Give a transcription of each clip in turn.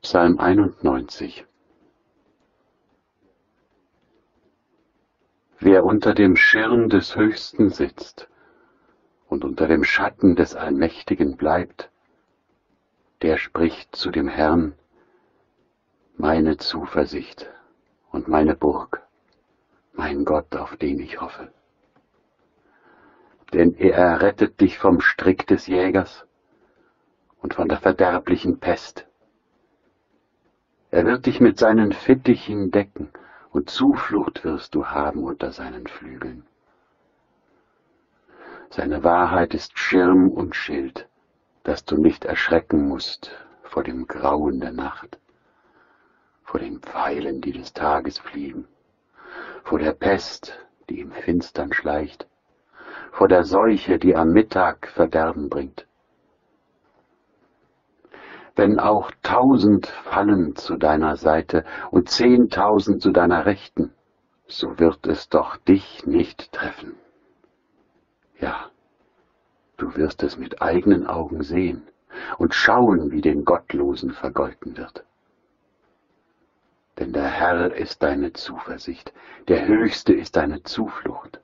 Psalm 91. Wer unter dem Schirm des Höchsten sitzt und unter dem Schatten des Allmächtigen bleibt, der spricht zu dem Herrn: Meine Zuversicht und meine Burg, mein Gott, auf den ich hoffe. Denn er errettet dich vom Strick des Jägers und von der verderblichen Pest. Er wird dich mit seinen Fittichen decken, und Zuflucht wirst du haben unter seinen Flügeln. Seine Wahrheit ist Schirm und Schild, dass du nicht erschrecken musst vor dem Grauen der Nacht, vor den Pfeilen, die des Tages fliegen, vor der Pest, die im Finstern schleicht, vor der Seuche, die am Mittag Verderben bringt. Wenn auch 1000 fallen zu deiner Seite und 10.000 zu deiner Rechten, so wird es doch dich nicht treffen. Ja, du wirst es mit eigenen Augen sehen und schauen, wie den Gottlosen vergolten wird. Denn der Herr ist deine Zuversicht, der Höchste ist deine Zuflucht.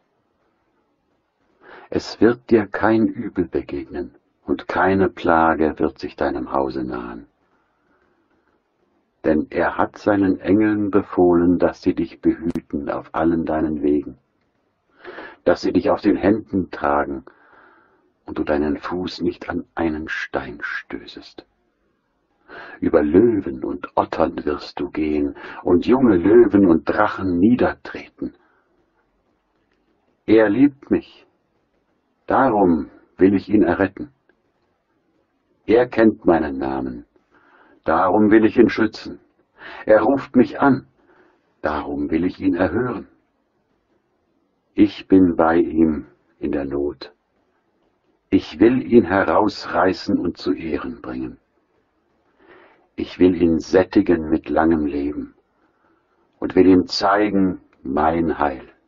Es wird dir kein Übel begegnen, und keine Plage wird sich deinem Hause nahen. Denn er hat seinen Engeln befohlen, dass sie dich behüten auf allen deinen Wegen, dass sie dich auf den Händen tragen und du deinen Fuß nicht an einen Stein stößest. Über Löwen und Ottern wirst du gehen und junge Löwen und Drachen niedertreten. Er liebt mich, darum will ich ihn erretten. Er kennt meinen Namen, darum will ich ihn schützen. Er ruft mich an, darum will ich ihn erhören. Ich bin bei ihm in der Not. Ich will ihn herausreißen und zu Ehren bringen. Ich will ihn sättigen mit langem Leben und will ihm zeigen mein Heil.